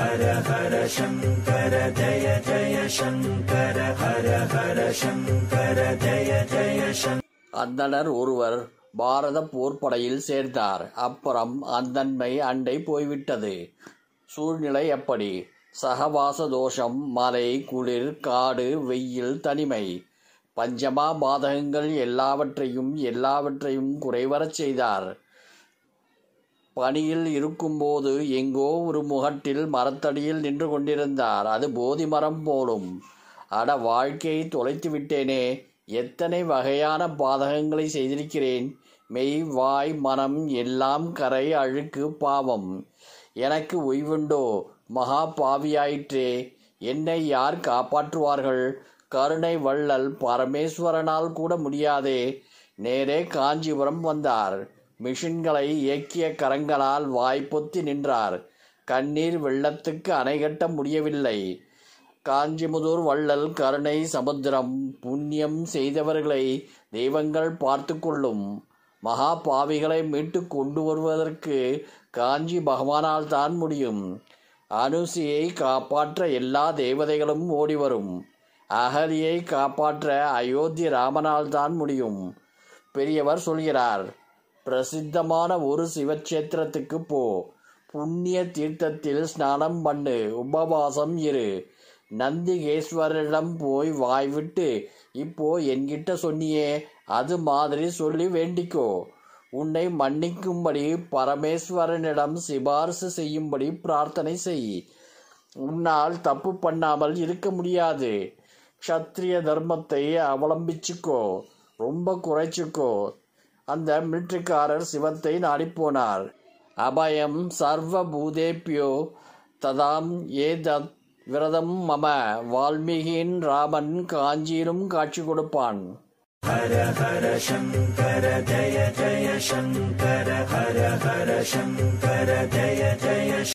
ஹர ஹர சங்கர ஜய ஜய சங்கர ஹர ஹர சங்கர ஜய ஜய சங்கர. அந்தணர் ஒருவர் பாரத போர்ப்படையில் சேர்ந்தார். அப்புறம் அந்தன்மை அண்டை போய்விட்டது. சூழ்நிலை எப்படி? சகவாச தோஷம், மலை, குளிர், காடு, வெயில், தனிமை, பஞ்சமா பாதகங்கள் எல்லாவற்றையும் குறைவரச் செய்தார். பணியில் இருக்கும்போது எங்கோ ஒரு முகட்டில் மரத்தடியில் நின்று கொண்டிருந்தார். அது போதி மரம் போலும். அட, வாழ்க்கையை தொலைத்து விட்டேனே! எத்தனை வகையான பாதகங்களை செய்திருக்கிறேன்! மெய், வாய், மனம் எல்லாம் கரை, அழுக்கு, பாவம். எனக்கு ஓய்வுண்டோ? மகா பாவியாயிற்றே! என்னை யார் காப்பாற்றுவார்கள்? கருணை வள்ளல் பரமேஸ்வரனால் கூட முடியாதே! நேரே காஞ்சிபுரம் வந்தார். மிஷின்களை இயக்கிய கரங்களால் வாய்ப்பொத்தி நின்றார். கண்ணீர் வெள்ளத்துக்கு அணை கட்ட முடியவில்லை. காஞ்சிமுதூர் வள்ளல் கருணை சமுத்திரம். புண்ணியம் செய்தவர்களை தெய்வங்கள் பார்த்து கொள்ளும். மகா பாவிகளை மீட்டு கொண்டு வருவதற்கு காஞ்சி பகவானால் தான் முடியும். அனுசியை காப்பாற்ற எல்லா தேவதைகளும் ஓடிவரும். அகலியை காப்பாற்ற அயோத்தி ராமனால் தான் முடியும். பெரியவர் சொல்கிறார், பிரசித்தமான ஒரு சிவக்ஷேத்திரத்துக்கு போ. புண்ணிய தீர்த்தத்தில் ஸ்நானம் பண்ணு. உபவாசம் இரு. நந்திகேஸ்வரிடம் போய் வாய்விட்டு இப்போ என்கிட்ட சொன்னியே, அது மாதிரி சொல்லி வேண்டிக்கோ. உன்னை மன்னிக்கும்படி பரமேஸ்வரனிடம் சிபாரிசு செய்யும்படி பிரார்த்தனை செய். உன்னால் தப்பு பண்ணாமல் இருக்க முடியாது. க்ஷத்ரிய தர்மத்தை அவலம்பிச்சுக்கோ. ரொம்ப குறைச்சிக்கோ. அந்த மிலிட்ரிக்காரர் சிவத்தை நாடிப்போனார். அபயம் சர்வ பூதேபியோ ததாம் ஏதத் விரதம் மம. வால்மீகியின் ராமன் காஞ்சியிலும் காட்சி கொடுப்பான். ஹர ஹர சங்கர ஜய ஜய சங்கர ஹர ஹர சங்கர ஜய ஜய